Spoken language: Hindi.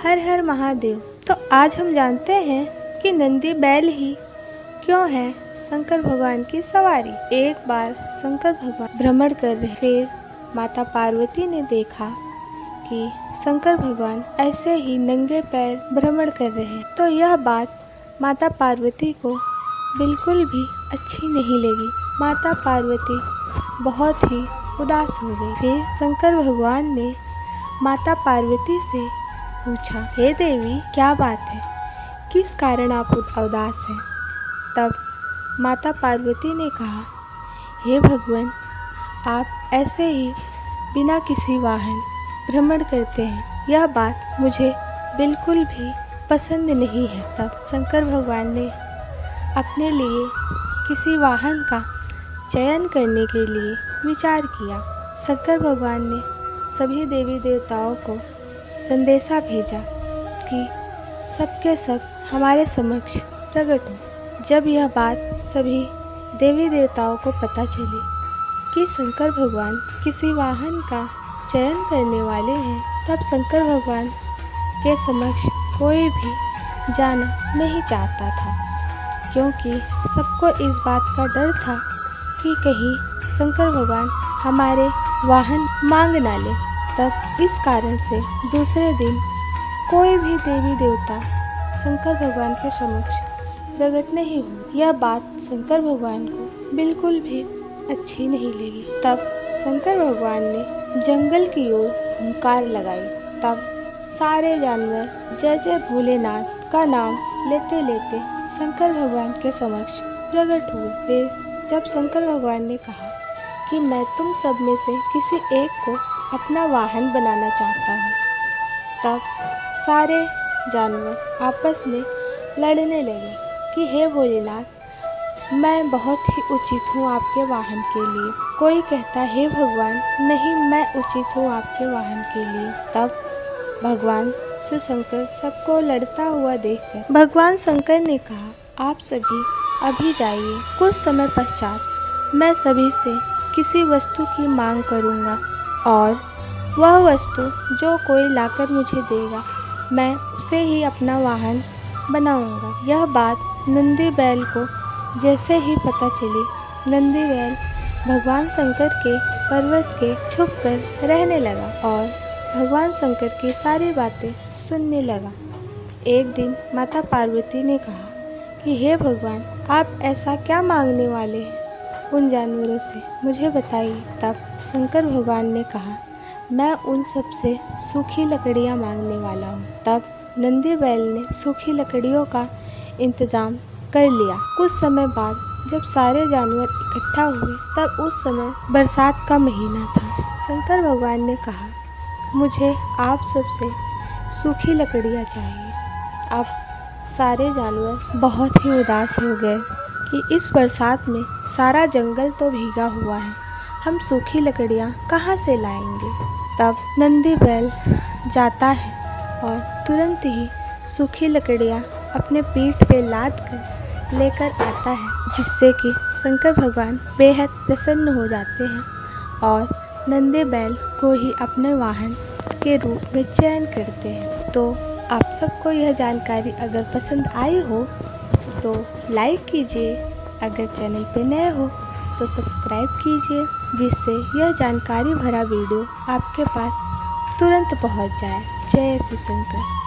हर हर महादेव। तो आज हम जानते हैं कि नंदी बैल ही क्यों है शंकर भगवान की सवारी। एक बार शंकर भगवान भ्रमण कर रहे, फिर माता पार्वती ने देखा कि शंकर भगवान ऐसे ही नंगे पैर भ्रमण कर रहे हैं। तो यह बात माता पार्वती को बिल्कुल भी अच्छी नहीं लगी। माता पार्वती बहुत ही उदास हो गई। फिर शंकर भगवान ने माता पार्वती से पूछा, हे देवी, क्या बात है, किस कारण आप उदास हैं? तब माता पार्वती ने कहा, हे भगवान, आप ऐसे ही बिना किसी वाहन भ्रमण करते हैं, यह बात मुझे बिल्कुल भी पसंद नहीं है। तब शंकर भगवान ने अपने लिए किसी वाहन का चयन करने के लिए विचार किया। शंकर भगवान ने सभी देवी देवताओं को संदेशा भेजा कि सबके सब हमारे समक्ष प्रकट हो। जब यह बात सभी देवी देवताओं को पता चली कि शंकर भगवान किसी वाहन का चयन करने वाले हैं, तब शंकर भगवान के समक्ष कोई भी जाना नहीं चाहता था, क्योंकि सबको इस बात का डर था कि कहीं शंकर भगवान हमारे वाहन मांग ना ले। तब इस कारण से दूसरे दिन कोई भी देवी देवता शंकर भगवान के समक्ष प्रकट नहीं हुए। यह बात शंकर भगवान को बिल्कुल भी अच्छी नहीं लगी। तब शंकर भगवान ने जंगल की ओर हुंकार लगाई। तब सारे जानवर जय जय भोलेनाथ का नाम लेते लेते शंकर भगवान के समक्ष प्रकट हुए। फिर जब शंकर भगवान ने कहा कि मैं तुम सब में से किसी एक को अपना वाहन बनाना चाहता हूँ, तब सारे जानवर आपस में लड़ने लगे कि हे भोलेनाथ, मैं बहुत ही उचित हूँ आपके वाहन के लिए। कोई कहता, हे भगवान, नहीं, मैं उचित हूँ आपके वाहन के लिए। तब भगवान शिव शंकर सबको लड़ता हुआ देखकर भगवान शंकर ने कहा, आप सभी अभी जाइए, कुछ समय पश्चात मैं सभी से किसी वस्तु की मांग करूँगा और वह वस्तु जो कोई लाकर मुझे देगा, मैं उसे ही अपना वाहन बनाऊँगा। यह बात नंदी बैल को जैसे ही पता चली, नंदी बैल भगवान शंकर के पर्वत के छुपकर रहने लगा और भगवान शंकर की सारी बातें सुनने लगा। एक दिन माता पार्वती ने कहा कि हे भगवान, आप ऐसा क्या मांगने वाले हैं उन जानवरों से, मुझे बताइए। तब शंकर भगवान ने कहा, मैं उन सब से सूखी लकड़ियाँ मांगने वाला हूँ। तब नंदी बैल ने सूखी लकड़ियों का इंतज़ाम कर लिया। कुछ समय बाद जब सारे जानवर इकट्ठा हुए, तब उस समय बरसात का महीना था। शंकर भगवान ने कहा, मुझे आप सबसे सूखी लकड़ियाँ चाहिए। अब सारे जानवर बहुत ही उदास हो गए कि इस बरसात में सारा जंगल तो भीगा हुआ है, हम सूखी लकड़ियाँ कहाँ से लाएंगे। तब नंदी बैल जाता है और तुरंत ही सूखी लकड़ियाँ अपने पीठ पे लाद कर लेकर आता है, जिससे कि शंकर भगवान बेहद प्रसन्न हो जाते हैं और नंदी बैल को ही अपने वाहन के रूप में चयन करते हैं। तो आप सबको यह जानकारी अगर पसंद आई हो तो लाइक कीजिए, अगर चैनल पे नए हो तो सब्सक्राइब कीजिए, जिससे यह जानकारी भरा वीडियो आपके पास तुरंत पहुंच जाए। जय शिव शंकर।